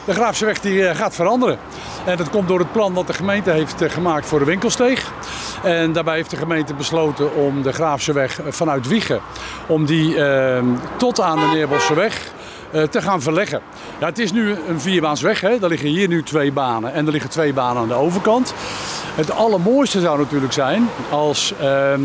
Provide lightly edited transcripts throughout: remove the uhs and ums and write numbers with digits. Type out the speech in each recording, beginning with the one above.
De Graafseweg die gaat veranderen. En dat komt door het plan dat de gemeente heeft gemaakt voor de winkelsteeg. En daarbij heeft de gemeente besloten om de Graafseweg vanuit Wijchen, om die tot aan de Neerbosseweg te gaan verleggen. Ja, het is nu een vierbaansweg, hè. Er liggen hier nu 2 banen en er liggen 2 banen aan de overkant. Het allermooiste zou natuurlijk zijn als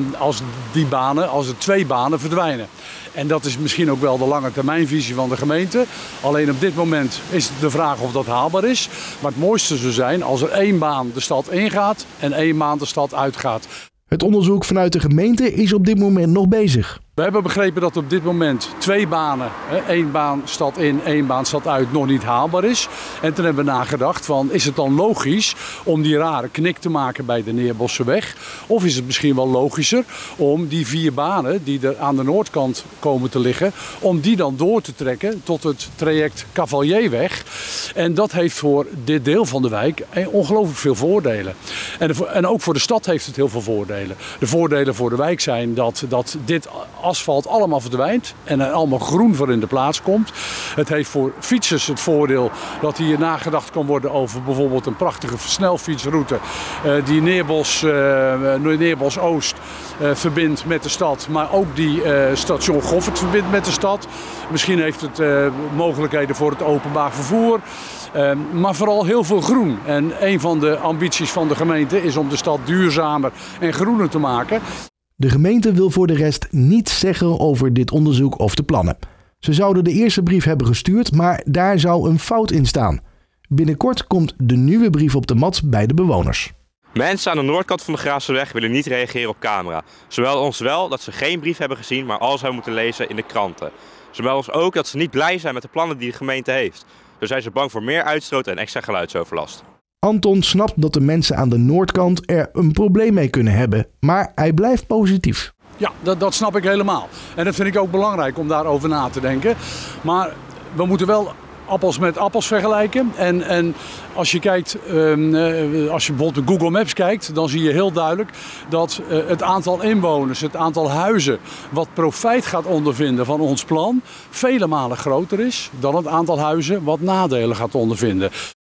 er 2 banen verdwijnen. En dat is misschien ook wel de lange termijnvisie van de gemeente. Alleen op dit moment is de vraag of dat haalbaar is. Maar het mooiste zou zijn als er 1 baan de stad ingaat en 1 baan de stad uitgaat. Het onderzoek vanuit de gemeente is op dit moment nog bezig. We hebben begrepen dat op dit moment 2 banen, 1 baan stad in, 1 baan stad uit, nog niet haalbaar is. En toen hebben we nagedacht van, is het dan logisch om die rare knik te maken bij de Neerbosseweg? Of is het misschien wel logischer om die 4 banen die er aan de noordkant komen te liggen, om die dan door te trekken tot het traject Cavalierweg? En dat heeft voor dit deel van de wijk ongelooflijk veel voordelen. En ook voor de stad heeft het heel veel voordelen. De voordelen voor de wijk zijn dat dit asfalt allemaal verdwijnt en er allemaal groen voor in de plaats komt. Het heeft voor fietsers het voordeel dat hier nagedacht kan worden over bijvoorbeeld een prachtige snelfietsroute die Neerbos Oost verbindt met de stad, maar ook die station Goffert verbindt met de stad. Misschien heeft het mogelijkheden voor het openbaar vervoer. Maar vooral heel veel groen. En een van de ambities van de gemeente is om de stad duurzamer en groener te maken. De gemeente wil voor de rest niets zeggen over dit onderzoek of de plannen. Ze zouden de eerste brief hebben gestuurd, maar daar zou een fout in staan. Binnenkort komt de nieuwe brief op de mat bij de bewoners. Mensen aan de noordkant van de Graafseweg willen niet reageren op camera. Ze melden ons wel dat ze geen brief hebben gezien, maar alles hebben moeten lezen in de kranten. Ze melden ons ook dat ze niet blij zijn met de plannen die de gemeente heeft. Zo zijn ze bang voor meer uitstoot en extra geluidsoverlast. Anton snapt dat de mensen aan de noordkant er een probleem mee kunnen hebben, maar hij blijft positief. Ja, dat snap ik helemaal. En dat vind ik ook belangrijk om daarover na te denken. Maar we moeten wel appels met appels vergelijken. En als je kijkt, als je bijvoorbeeld op Google Maps kijkt, dan zie je heel duidelijk dat het aantal inwoners, het aantal huizen wat profijt gaat ondervinden van ons plan, vele malen groter is dan het aantal huizen wat nadelen gaat ondervinden.